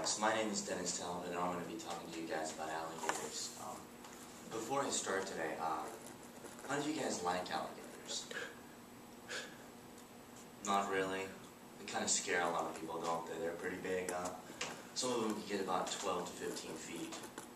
guys, my name is Dennis Talbot and I'm going to be talking to you guys about alligators. Before I start today, how do you guys like alligators? Not really. They kind of scare a lot of people, don't they? They're pretty big. Some of them can get about 12 to 15 feet.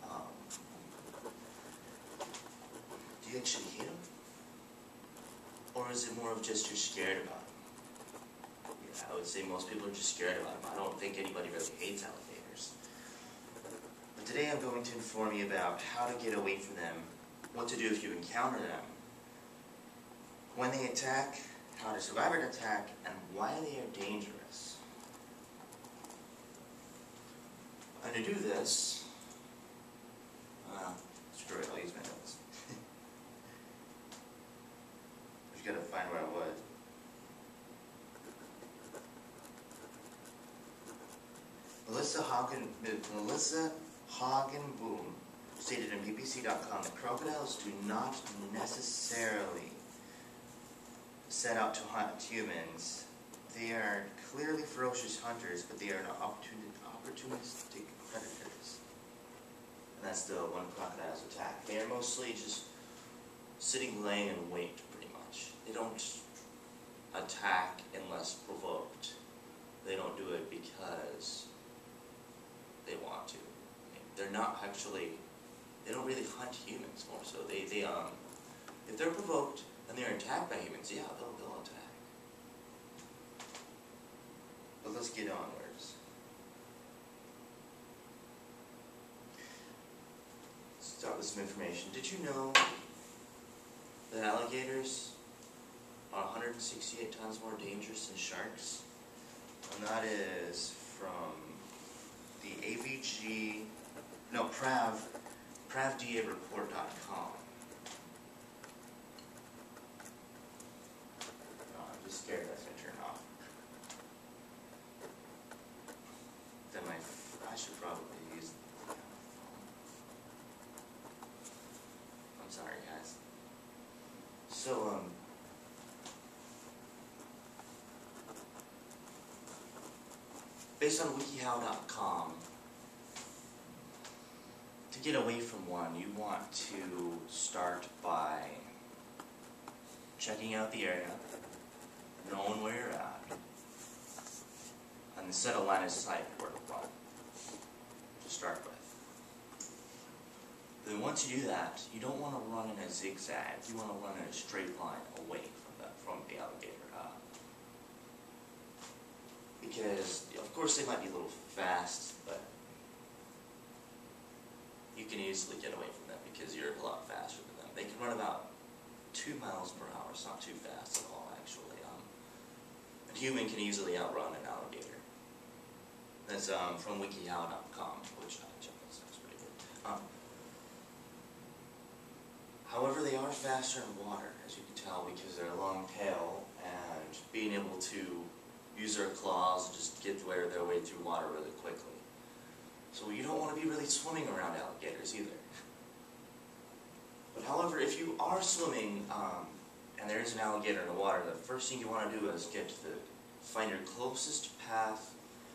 Do you actually hate them? Or is it more of just you're scared about them? Yeah, I would say most people are just scared about them. I don't think anybody really hates alligators. But today I'm going to inform you about how to get away from them, what to do if you encounter them, when they attack, how to survive an attack, and why they are dangerous. And to do this, screw it, I'll use my notes. Just gotta find where I was. Melissa Hagenboom stated in BBC.com that crocodiles do not necessarily set out to hunt humans. They are clearly ferocious hunters, but they are opportunistic predators. And that's the one crocodiles attack. They are mostly just sitting, laying in wait, pretty much. They don't attack unless provoked. They don't do it because they want to. They're not actually, they don't really hunt humans more so. If they're provoked and they're attacked by humans, yeah, they'll attack. But let's get onwards. Let's start with some information. Did you know that alligators are 168 times more dangerous than sharks? And that is from the pravdareport.com. I'm just scared that's going to turn off. Then I should probably use the phone. I'm sorry, guys. So, based on wikihow.com, to get away from one, you want to start by checking out the area, knowing where you're at, and then set a line of sight where to run, to start with. Then once you do that, you don't want to run in a zigzag, you want to run in a straight line away from the alligator. Because, of course, they might be a little fast, but you can easily get away from them because you're a lot faster than them. They can run about 2 miles per hour. It's not too fast at all, actually. A human can easily outrun an alligator. That's from wikihow.com, which I checked. That sounds pretty good. However, they are faster in water, as you can tell, because they're a long tail, and being able to use their claws and just get their way through water really quickly. So you don't want to be really swimming around alligators either. But however, if you are swimming and there is an alligator in the water, the first thing you want to do is find your closest path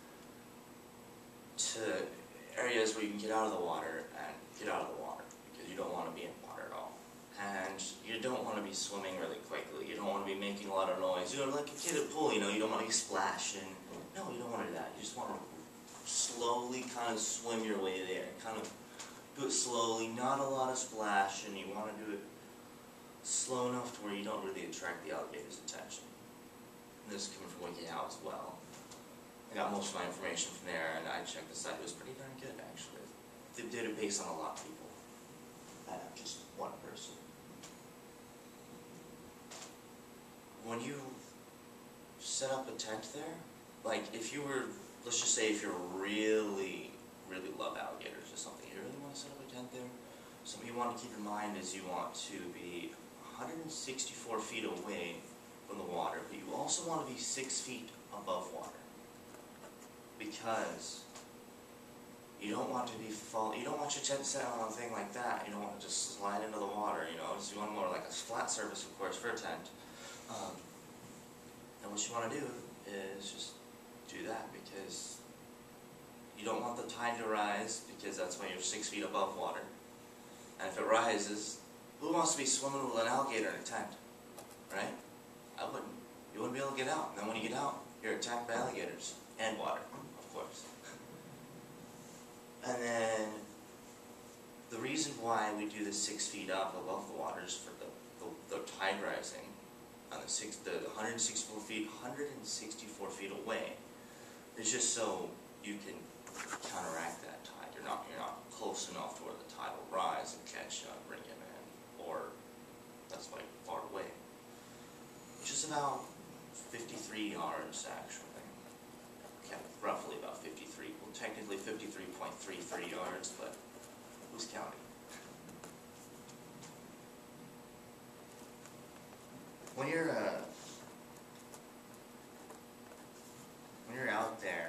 to areas where you can get out of the water and get out of the water, because you don't want to be in water at all. And you don't want to be swimming really quickly. You don't want to be making a lot of noise. You know, like a kid at pool, you don't want to be splashing. No, you don't want to do that. You just want to slowly kind of swim your way there. Kind of do it slowly, not a lot of splashing. You want to do it slow enough to where you don't really attract the alligator's attention. And this is coming from WikiHow as well. I got most of my information from there, and I checked the site. It was pretty darn good, actually. They did it based on a lot of people, not just one person. When you set up a tent there, like if you were, let's just say if you really love alligators or something, you really want to set up a tent there, something you want to keep in mind is you want to be 164 feet away from the water, but you also want to be 6 feet above water. Because you don't want to be you don't want your tent set on a thing like that. You don't want to just slide into the water, So you want more like a flat surface, of course, for a tent. And what you want to do is just do that, because you don't want want the tide to rise because that's when you're 6 feet above water. And if it rises, who wants to be swimming with an alligator in a tent? Right? I wouldn't. You wouldn't be able to get out. And then when you get out, you're attacked by alligators. And water, of course. And then the reason why we do the 6 feet up above the water is for the tide rising on the 164 feet away. It's just so you can counteract that tide. You're not close enough to where the tide will rise and catch you and bring you in, or that's like far away. Which is about 53 yards actually. Okay, roughly about 53. Well, technically 53.33 yards, but who's counting? When you're out there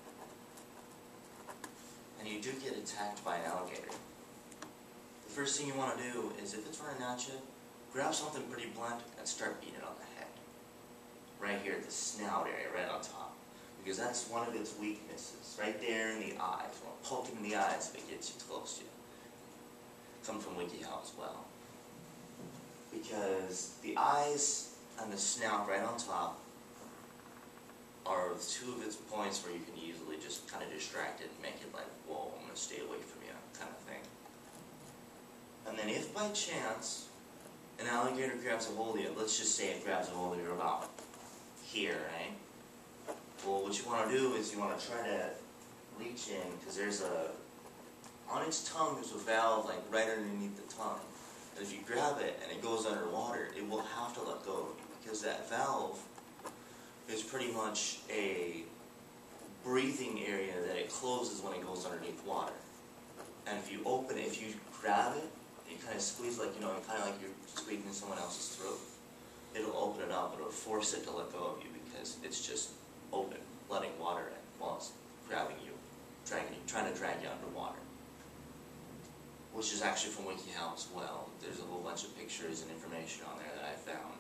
and you do get attacked by an alligator, the first thing you want to do is, if it's running at you, grab something pretty blunt and start beating it on the head. Right here at the snout area, right on top. Because that's one of its weaknesses. Right there in the eyes. You want to poke it in the eyes if it gets you close to you. Come from WikiHow as well. Because the eyes and the snout right on top are two of its points where you can easily just kind of distract it and make it like, whoa, I'm going to stay away from you, kind of thing. And then if by chance an alligator grabs a hold of you, let's just say it grabs a hold of you about here, right? Well, what you want to do is you want to try to reach in, because there's on its tongue there's a valve like right underneath the tongue. And if you grab it and it goes underwater, it will have to let go of you, because that valve is pretty much a breathing area that it closes when it goes underneath water. And if you open it, if you grab it, you kind of squeeze like, kind of like you're squeezing someone else's throat, it'll open it up, it'll force it to let go of you because it's just open, letting water in while it's grabbing you, dragging you, trying to drag you underwater. Which is actually from WikiHow as well. There's a whole bunch of pictures and information on there that I found.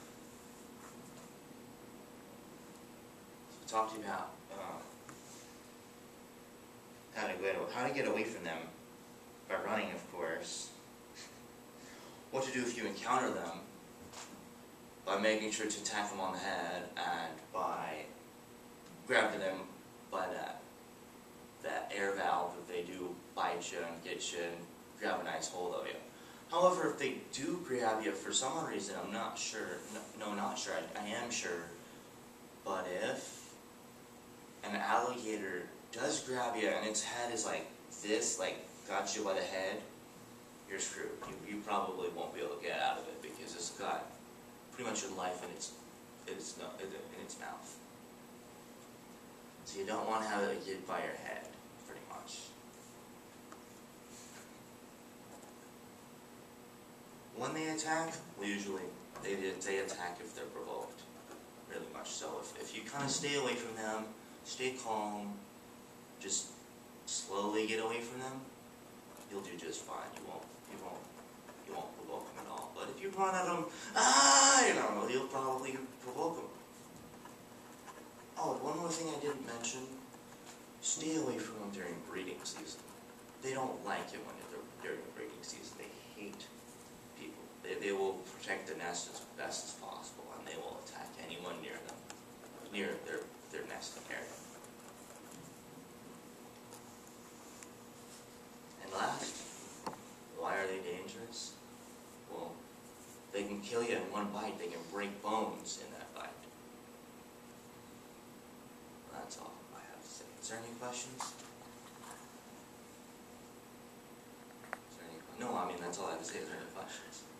So talk to you about how to get away from them by running, of course. What to do if you encounter them, by making sure to attack them on the head, and by grabbing them by that air valve if they do bite you and get you and grab a nice hold of you. However, if they do grab you for some reason, I'm not sure, not sure, I am sure, but if an alligator does grab you and its head is like this, like got you by the head, you're screwed. You probably won't be able to get out of it because it's got pretty much your life in its mouth. So you don't want to have it get by your head, pretty much. When they attack, usually they attack if they're provoked, really much so. If you kind of stay away from them, stay calm, just slowly get away from them, you'll do just fine. You won't provoke them at all. But if you run at them, you'll probably provoke them. Oh, one more thing I didn't mention: stay away from them during breeding season. They don't like it when they're during breeding season. They hate people. They will protect the nest as best as possible, and they will attack anyone near them, near their nesting area. And last, why are they dangerous? Well, they can kill you in one bite. They can break bones in that bite. That's all I have to say. Is there any questions? No, I mean, that's all I have to say. Is there any questions?